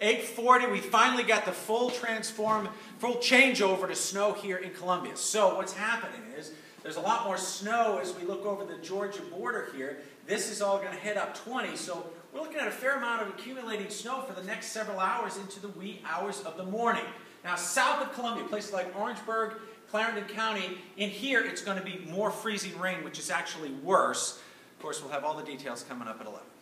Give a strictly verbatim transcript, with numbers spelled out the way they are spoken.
eight forty, we finally got the full transform, full changeover to snow here in Columbia. So what's happening is there's a lot more snow as we look over the Georgia border here. This is all going to hit up twenty, so we're looking at a fair amount of accumulating snow for the next several hours into the wee hours of the morning. Now, south of Columbia, places like Orangeburg, Clarendon County, in here it's going to be more freezing rain, which is actually worse. Of course, we'll have all the details coming up at eleven.